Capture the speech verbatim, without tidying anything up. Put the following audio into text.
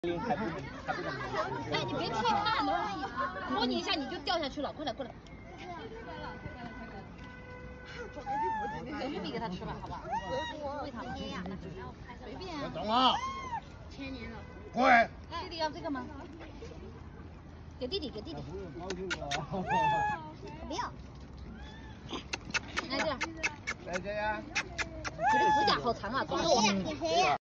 还不还不哎，你别踢它，摸你一下你就掉下去了，过来过来。随便给它吃吧，好不好？喂它们。随便啊。 等我。 千年了。 喂。 弟弟要这个吗？给弟弟，给弟弟。不要。来这。 来这呀。 你的指甲好长啊，抓着我。